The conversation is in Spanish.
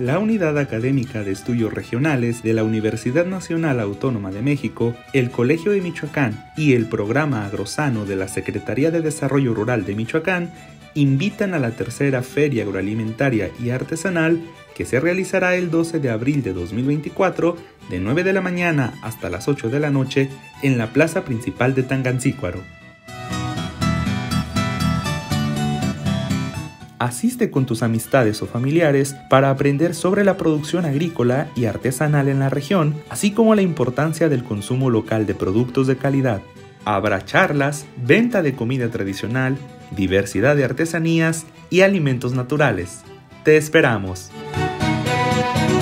la Unidad Académica de Estudios Regionales de la Universidad Nacional Autónoma de México, el Colegio de Michoacán y el Programa Agrosano de la Secretaría de Desarrollo Rural de Michoacán invitan a la tercera Feria Agroalimentaria y Artesanal que se realizará el 12 de abril de 2024 de 9 de la mañana hasta las 8 de la noche en la plaza principal de Tangancícuaro. Asiste con tus amistades o familiares para aprender sobre la producción agrícola y artesanal en la región, así como la importancia del consumo local de productos de calidad. Habrá charlas, venta de comida tradicional, diversidad de artesanías y alimentos naturales. ¡Te esperamos!